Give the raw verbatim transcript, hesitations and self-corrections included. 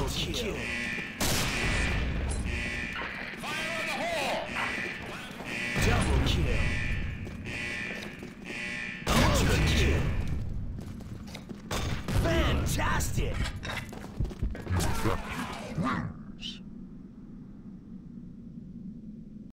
kill. Fire in the hole! Double kill. Ultra kill. Fantastic!